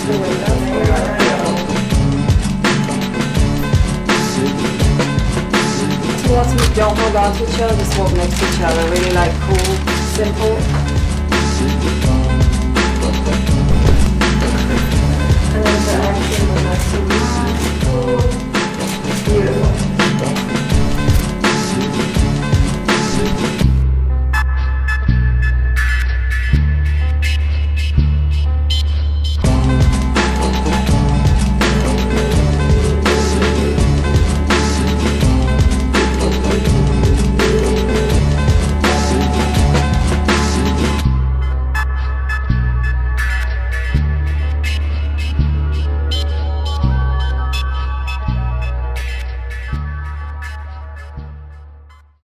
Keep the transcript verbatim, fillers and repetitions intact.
the window. So lots of don't hold on to each other, just walk next to each other. Really like cool, simple.